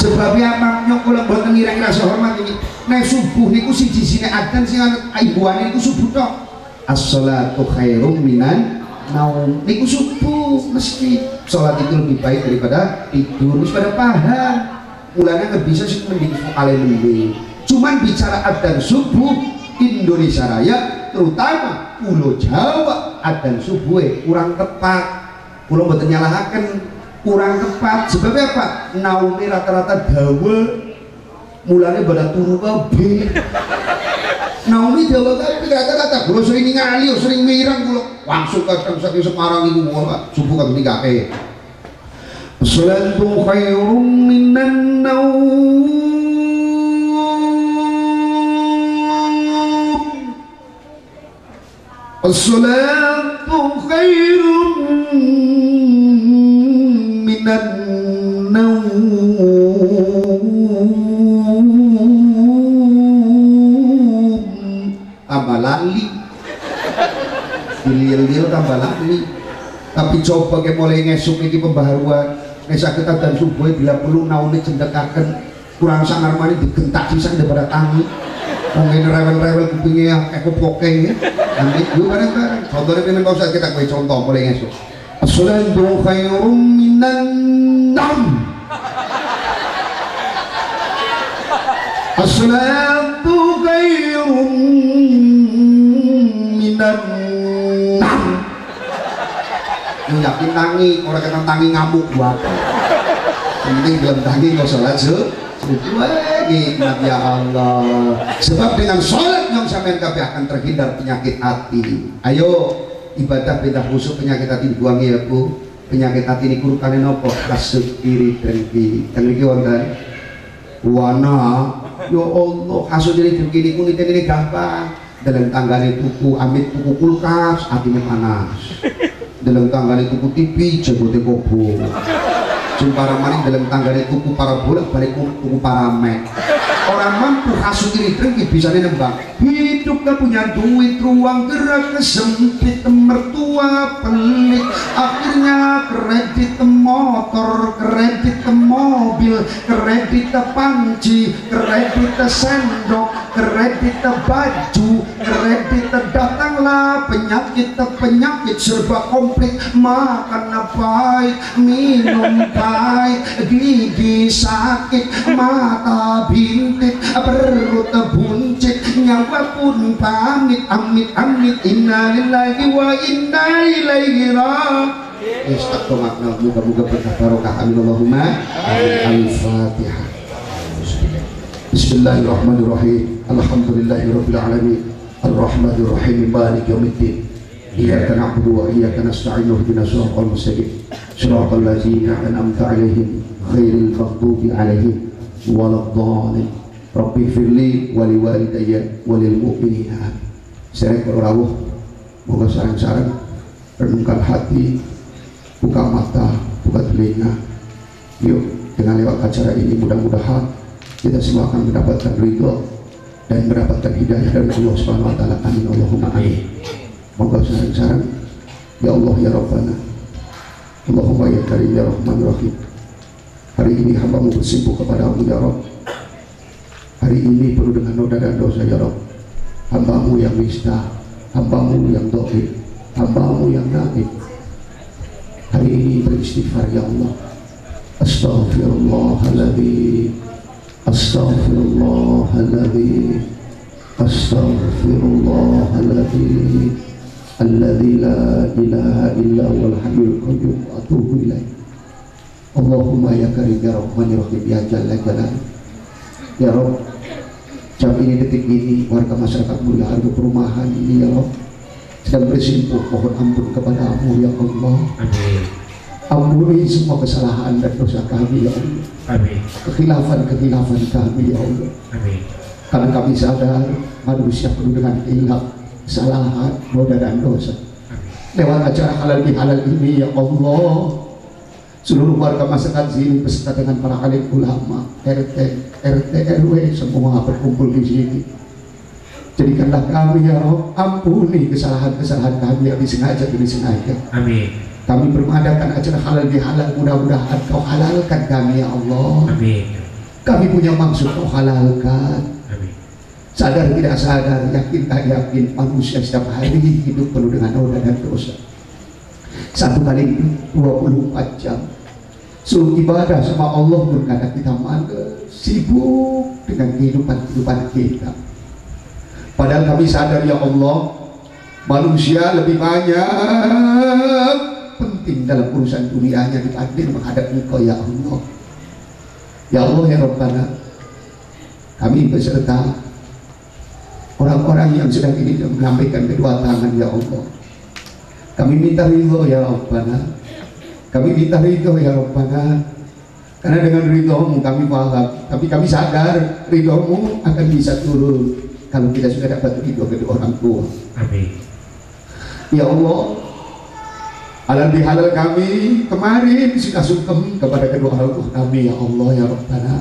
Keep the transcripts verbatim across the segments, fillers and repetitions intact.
sebabnya amangnya kula mboten ngira-ngira hormat iki nek subuh niku siji sine adzan sing ibuane niku subuh tok as-sholatu khairum minan naum niku subuh mesti sholat itu lebih baik daripada tidur wis pada paham mulanya nggak bisa sih mending vokale mending cuman bicara adzan subuh Indonesia Raya terutama Pulau Jawa adzan subuh kurang tepat kula mboten nyalahaken kurang tepat sebabnya apa naumi rata-rata dawa mulanya pada turu kabeh naumi dawa kabeh kata-kata kula sering ngali sering mirang kula langsung kadang saking Semarang iku subuh kabeh nikake As-salatu khairum minan naum As-salatu khairum minan naum tambah lali dilil-lil tambah lali tapi coba ke mulai ngesuk ini pembaharuan ngesakit dan subuh bila perlu nauni cendekakan kurang sangar mani digentak sisan daripada tangi mungkin rewel-rewel kupingnya kayak pokoknya nanti yuk bareng-bareng contohnya pengen kau saat kita kue contoh mulai ngesuk as-salatu khairum minan naum as-salatu khairum minan naum yang yakin tangi orang kata tangi ngamuk buat penting belum tangi nggak sholat subuh lagi ya Allah sebab dengan sholat yang sampai kabeh akan terhindar penyakit hati ayo ibadah beda khusus penyakit hati dibuangi ya Bu penyakit hati ini kurukane nopo kasut iri dengki yang ini wonten wana ya Allah kasut iri dengki ini kuniten ini gampang dalam tanggane tuku amit tuku kulkas hatinya panas dalam tanggane tuku T V jebote kobo Jumpara maning dalam tanggane tuku para bolak balik tuku para mek orang mampu kasut iri dengki bisa nembang hidup gak punya duit ruang gerak kesempit mertua pelik akhirnya kredit motor kredit mobil kredit panci kredit sendok kredit baju kredit datanglah penyakit penyakit serba komplit makan baik minum baik gigi sakit mata bintik perut buncit nyawa pun pamit amit amit inna lillahi wa inna ilaihi raji'un istaqamatna muga-muga berkah barokah amin Allahumma amin al-fatihah bismillahirrahmanirrahim alhamdulillahirabbil alamin arrahmanir rahim maliki yaumiddin iyyaka na'budu wa iyyaka nasta'in ihdinas siratal mustaqim siratal ladzina an'amta 'alaihim ghairil maghdubi 'alaihim waladdallin Rabbi firli wali walidayya walil mu'minina saya berawuh moga sarang-sarang renungkan hati buka mata buka telinga yuk dengan lewat acara ini mudah-mudahan kita semua akan mendapatkan ridho dan mendapatkan hidayah dari Allah Subhanahu wa taala amin Allahumma amin moga sarang-sarang ya Allah ya Rabbana Allahumma ya Karim ya Rahman Rahim hari ini hambamu bersimpuh kepadamu ya Rabb hari ini penuh dengan noda dan dosa ya Rabb hambamu yang nista hambamu yang doib hambamu yang naib hari ini beristighfar ya Allah astaghfirullahaladzim astaghfirullahaladzim astaghfirullahaladzim alladzi la ilaha illa huwal hayyul qayyum atubu ilaih Allahumma ya karim ya rahman ya rahim ya jalla jalal ya Rabb jam ini detik ini warga masyarakat mulia harga perumahan ini ya Rabb sedang bersimpuh mohon ampun kepadamu ya Allah amin ampuni semua kesalahan dan dosa kami ya Allah amin kekhilafan-kekhilafan kami ya Allah amin karena kami sadar manusia penuh dengan hilaf kesalahan noda dan dosa amin. Lewat acara halal bihalal ini ya Allah seluruh warga masyarakat sini beserta dengan para alim ulama R T R T R W semua berkumpul di sini jadikanlah kami ya Rob ampuni kesalahan-kesalahan kami yang disengaja dan disengaja amin kami bermadakan acara halal bihalal mudah-mudahan kau halalkan kami ya Allah amin Kami punya maksud kau halalkan. Sadar tidak sadar, yakin tak yakin, manusia setiap hari hidup penuh dengan noda dan dosa. Satu kali hidup dua puluh empat jam. Suruh ibadah sama Allah pun kadang kita malas, sibuk dengan kehidupan-kehidupan kita. Padahal kami sadar ya Allah, manusia lebih banyak penting dalam urusan dunianya dibanding menghadap Engkau ya Allah. Ya Allah ya Rabbana, kami beserta orang-orang yang sedang ini menyampaikan kedua tangan ya Allah. Kami minta ridho ya Rabbana, kami minta ridho ya Rabbana, karena dengan ridho-Mu kami paham, tapi kami sadar ridho-Mu akan bisa turun kalau kita sudah dapat ridho kedua orang tua. Amin. Ya Allah, halal bihalal kami kemarin sudah sungkem kepada kedua orang tua kami ya Allah ya Rabbana.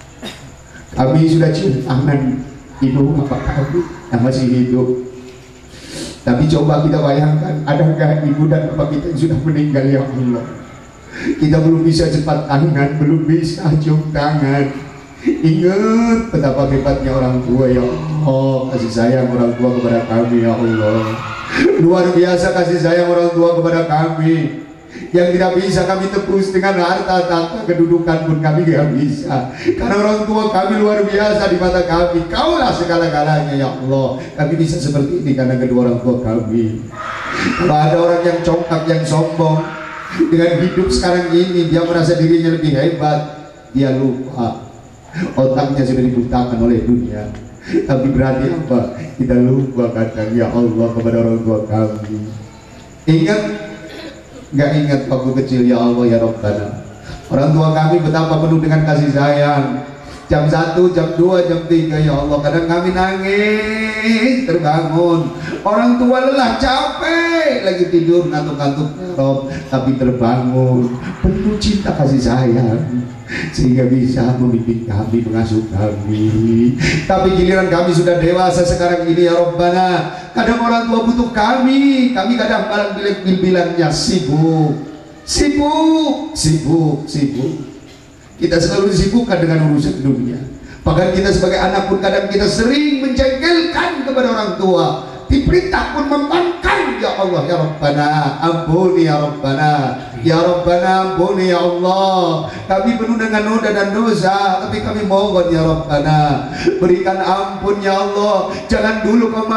Kami sudah cium tangan ibu bapak kami yang masih hidup, tapi coba kita bayangkan, adakah ibu dan bapak kita yang sudah meninggal ya Allah. Kita belum bisa cepat tangan, belum bisa cium tangan. Ingat betapa hebatnya orang tua ya Allah, kasih sayang orang tua kepada kami ya Allah. Luar biasa kasih sayang orang tua kepada kami, yang tidak bisa kami tebus dengan harta tahta kedudukan pun kami tidak bisa, karena orang tua kami luar biasa di mata kami. Kaulah segala-galanya ya Allah. Kami bisa seperti ini karena kedua orang tua kami. Kalau ada orang yang congkak, yang sombong dengan hidup sekarang ini, dia merasa dirinya lebih hebat, dia lupa otaknya sudah dibutakan oleh dunia. Tapi berarti apa? Kita lupa kadang ya Allah kepada orang tua kami. Ingat, nggak ingat waktu kecil ya Allah ya Rabbana, orang tua kami betapa penuh dengan kasih sayang. Jam satu, jam dua, jam tiga ya Allah, kadang kami nangis terbangun. Orang tua lelah, capek, lagi tidur ngantuk-ngantuk, tapi terbangun penuh cinta kasih sayang, sehingga bisa membimbing kami, mengasuh kami. Tapi giliran kami sudah dewasa sekarang ini ya Rabbana, kadang orang tua butuh kami, kami kadang malah bilang-bilangnya sibuk, sibuk, sibuk, sibuk. Kita selalu disibukkan dengan urusan dunia. Bahkan kita sebagai anak pun kadang kita sering menjengkelkan kepada orang tua. Diperintah pun membangkang ya Allah ya Rabbana, ampuni ya Rabbana, ya Rabbana ampuni ya Allah. Kami penuh dengan noda dan dosa, tapi kami mohon ya Rabbana, berikan ampun ya Allah. Jangan dulu kau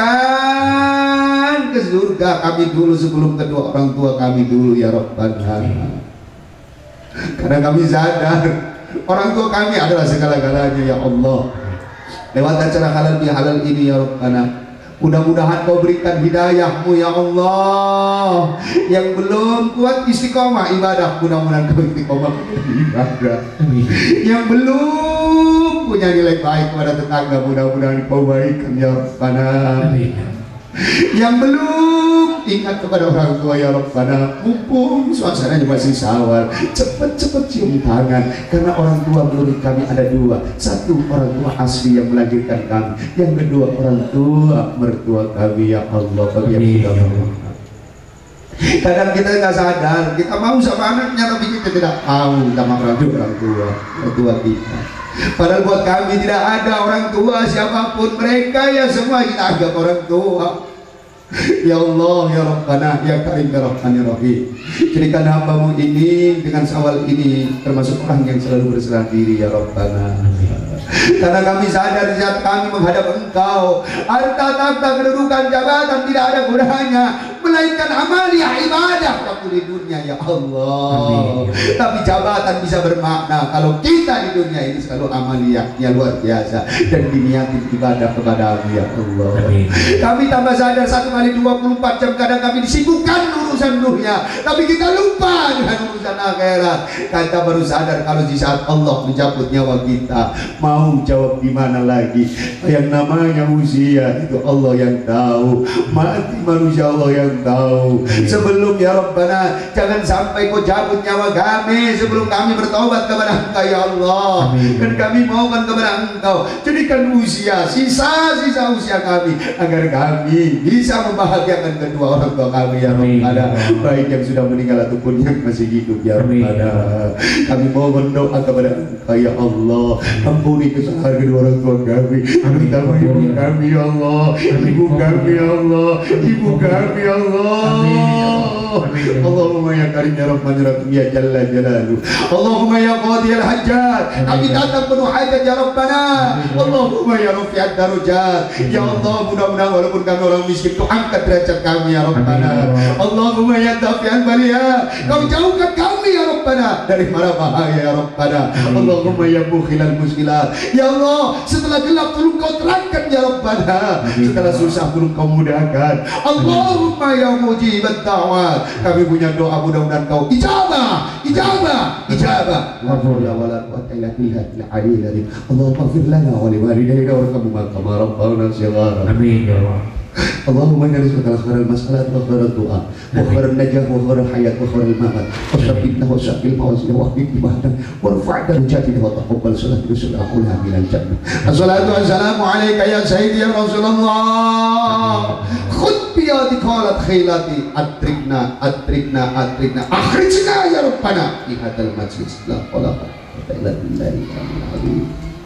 masukkan ke surga kami dulu sebelum kedua orang tua kami dulu ya Rabbana. Karena kami sadar orang tua kami adalah segala-galanya ya Allah. Lewat acara halal bihalal ini ya Rabbana, mudah-mudahan kau berikan hidayahmu ya Allah. Yang belum kuat istiqomah ibadah, mudah-mudahan kau istiqomah ibadah. Yang belum punya nilai baik kepada tetangga, mudah-mudahan kau baikkan ya Rabbana. Yang belum ingat kepada orang tua ya Rabbana, mumpung suasananya masih sawal, cepat-cepat cium tangan. Karena orang tua menurut kami ada dua. Satu, orang tua asli yang melahirkan kami. Yang kedua, orang tua mertua kami ya Allah. Kami yang sudah berdoa. Kadang kita nggak sadar, kita mau sama anaknya tapi kita tidak mau sama orang tua, orang tua, orang tua kita. Padahal buat kami tidak ada orang tua siapapun, mereka ya semua kita anggap orang tua. Ya Allah ya Rabbana ya Karim ya Rahman ya Rahim, jadikan hamba-Mu ini dengan sawal ini termasuk orang yang selalu berserah diri ya Rabbana. Karena kami sadar saat kami menghadap Engkau, harta tahta kedudukan jabatan tidak ada gunanya, melainkan amalia ibadah waktu di dunia ya Allah. Amin. Tapi jabatan bisa bermakna kalau kita di dunia ini selalu amaliyahnya luar biasa dan diniatin ibadah kepada ya Allah. Amin. Kami tambah sadar satu kali dua puluh empat jam kadang kami disibukkan urusan dunia, tapi kita lupa dengan urusan akhirat. Kita baru sadar kalau di saat Allah mencabut nyawa kita, mau jawab di mana lagi? Yang namanya usia itu Allah yang tahu, mati manusia Allah yang Engkau. Sebelum ya Rabbana, jangan sampai Kau cabut nyawa kami sebelum kami bertobat kepada Engkau ya Allah. Dan kami mohon kepada Engkau, jadikan usia, sisa-sisa usia kami agar kami bisa membahagiakan kedua orang tua kami ya Rabbana, baik yang sudah meninggal ataupun yang masih hidup ya Rabbana. Kami mohon doa kepada Engkau ya Allah, ampuni kesalahan kedua orang tua kami, terutama ibu kami ya Allah, ibu kami ya Allah, ibu kami ya Allah. Allahumma ya karim ya Rahman ya Rahim ya Jalla Jalalu. Allahumma ya qadi al-hajjat, kami datang penuh hajat ya Rabbana. Allahumma ya rafi'at darajat, ya Allah, mudah-mudahan walaupun kami orang miskin, Kau angkat derajat kami ya Rabbana. Allahumma ya dafi'an balia, Kau jauhkan kami ya Rabbana dari mara bahaya ya Rabbana. Allahumma ya mukhilal muskilat, ya Allah, setelah gelap tolong Kau terangkan ya Rabbana, setelah susah tolong Kau mudahkan. Allahumma ya mujibat da'wat, kami punya doa, mudah-mudahan Kau ijabah, ijabah, ijabah. La haula wala quwwata illa billahil aliyyil azim. Allahumma ighfir lana wa li walidayna warhamhuma kama rabbawna shighara. Amin ya Allah. Allahumma inna nas'aluka khairal mas'alat wa khairal du'a wa khairal najah wa khairal hayat wa khairal mamat wa sabbitna wa sabbil mawazin wa ahbib ibadana wa rafa'na darajatana wa taqabbal salatu sallallahu minal jannah. Assalatu wassalamu alayka ya sayyidi ya Rasulullah. Khud bi yadika qalat khilati atrikna atrikna atrikna akhrijna ya Rabbana fi hadzal majlis la qala illa billahi al-azim.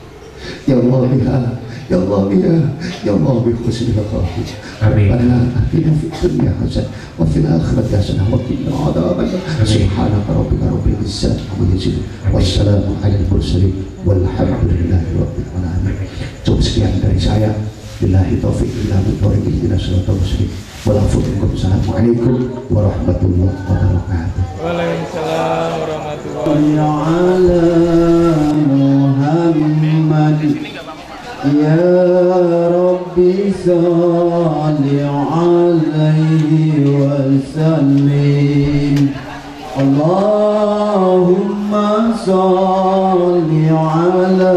Ya Allah biha, ya Allah biha, ya Allah bi husnil khatim. Rabbana atina fid dunya hasanah wa fil akhirati hasanah wa qina adzabannar. Subhanaka rabbika rabbil izzati amma yasifun. Wassalamu alal mursalin walhamdulillahi rabbil alamin. Cukup sekian dari saya. Billahi taufiq illa billah, ihdinas siratal mustaqim. Wassalamualaikum warahmatullahi wabarakatuh. Waalaikumsalam warahmatullahi wabarakatuh. Ya Rabbi salli alaihi wa sallim. Allahumma salli ala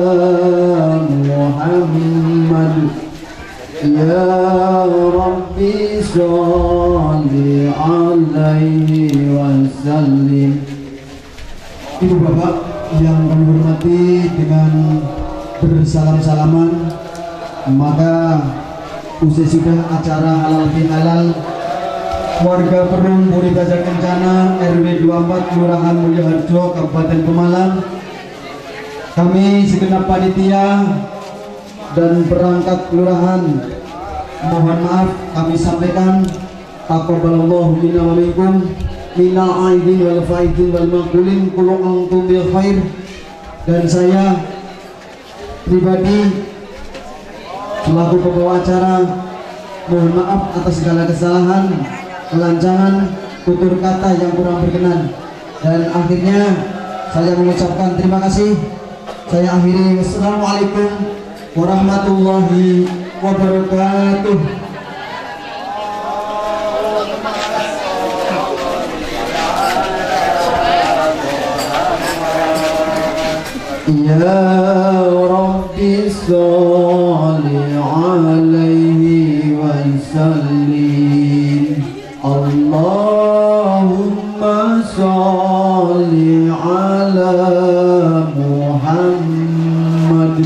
Muhammad. Ya Rabbi salli alaihi wa sallim. Ibu bapak yang kami hormati, dengan bersalam-salaman, maka usai sudah acara halal bihalal warga Perum Puri Baja Kencana R W dua puluh empat Kelurahan Mulyoharjo Kabupaten Pemalang, kami segenap panitia dan perangkat kelurahan mohon maaf kami sampaikan taqabbalallahu minna wa minkum minal aidin wal faidin wal maqulin kullu antum bil khair. Dan saya pribadi selaku pembawa acara mohon maaf atas segala kesalahan, kelancangan, tutur kata yang kurang berkenan, dan akhirnya saya mengucapkan terima kasih. Saya akhiri, wassalamualaikum warahmatullahi wabarakatuh. Ya Rabbi salli alaihi wa sallim. Allahumma salli ala Muhammad.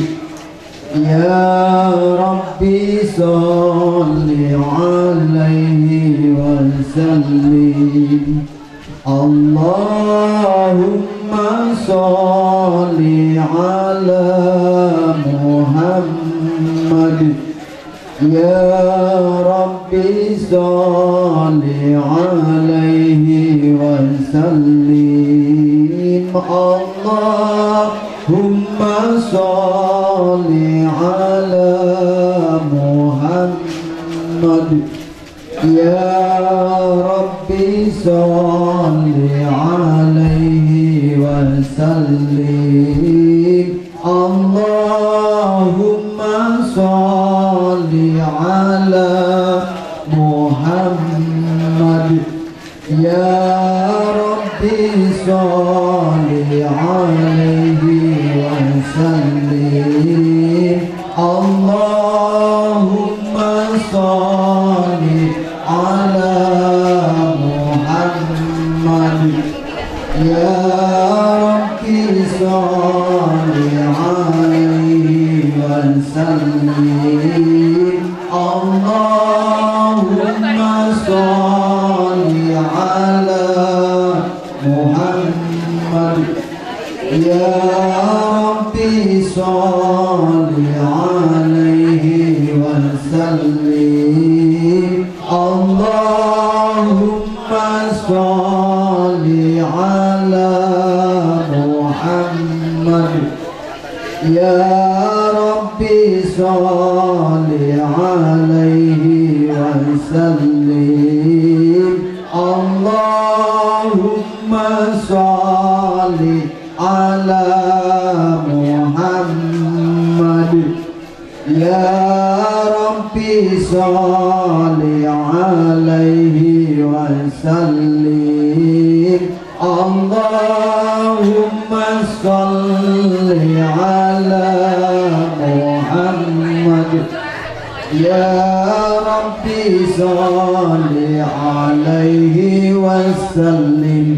Ya Rabbi salli alaihi wa sallim. Allahumma salli ala Muhammad. Ya Rabbi salli alaihi wa sallim. Allahumma salli ala Muhammad. Ya Rabbi salli alaihi wa sallim. Allahumma salli ala Muhammad. Ya Rabbi salli alaihi wa sallim. Allahumma salli ala salli alaihi wasallim. Allahumma salli ala Muhammad. Ya Rabbi salli alaihi wasallim. Allahumma salli ala Muhammad. Ya Rabbi salli alaihi wasallim. Allahumma salli ala Muhammad. Ya Rabbi salli alaihi wasallim. Allahumma salli ala Muhammad. Ya Rabbi salli alaihi wasallim.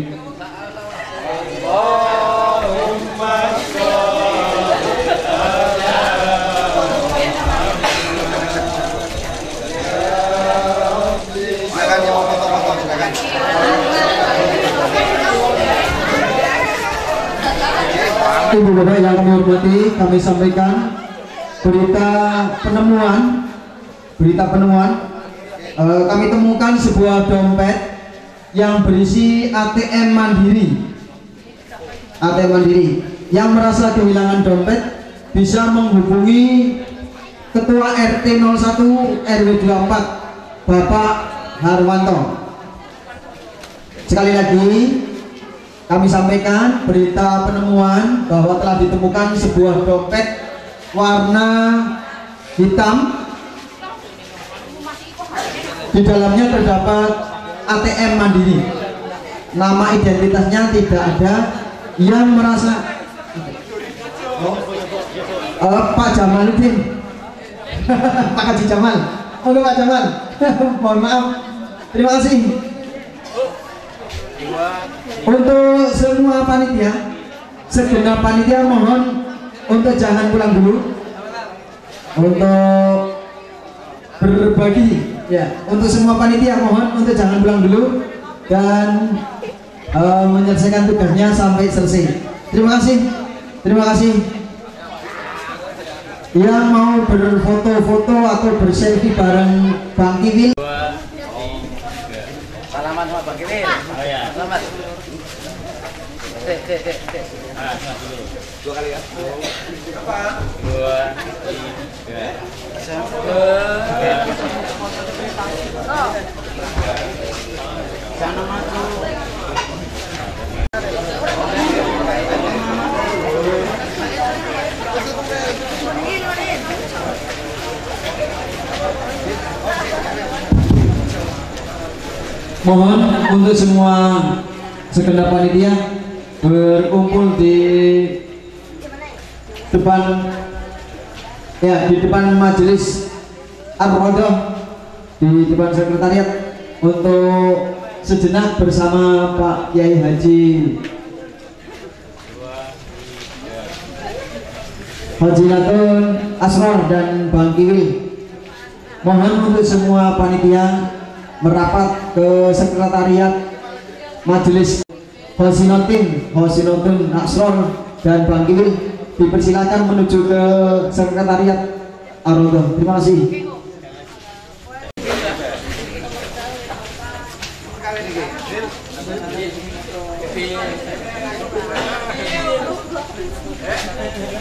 Ibu bapak yang kami hormati, kami sampaikan berita penemuan berita penemuan e, kami temukan sebuah dompet yang berisi A T M mandiri A T M mandiri. Yang merasa kehilangan dompet bisa menghubungi Ketua R T nol satu R W dua puluh empat Bapak Harwanto. Sekali lagi kami sampaikan berita penemuan bahwa telah ditemukan sebuah dompet warna hitam. Di dalamnya terdapat A T M mandiri. Nama identitasnya tidak ada. Yang merasa oh, uh, Pak Jamaluddin Pak Haji Jamal. Oke Pak Jamal. Mohon maaf. Terima kasih. Untuk semua panitia, segenap panitia mohon untuk jangan pulang dulu, untuk berbagi ya. Untuk semua panitia mohon untuk jangan pulang dulu dan uh, menyelesaikan tugasnya sampai selesai. Terima kasih, terima kasih. Yang mau berfoto-foto atau berselfie bareng Bang Kiwil. Salaman sama Bang Kiwil. Oh ya. Selamat. Dek, dek, dek, dek. Ah, dulu. Dua kali ya. Apa? Dua, tiga. Satu. Oh. Sana maju. Mohon untuk semua segenap panitia berkumpul di depan ya di depan majelis Ar-Rodoh, di depan sekretariat untuk sejenak bersama Pak Kiai Haji Haji Natun Asror dan Bang Kiwil. Mohon untuk semua panitia merapat ke sekretariat majelis Hosinotin Hosinotun Asror dan Bang Kiwil. Dipersilakan menuju ke sekretariat Ar-Rodoh. Terima kasih. Terima kasih.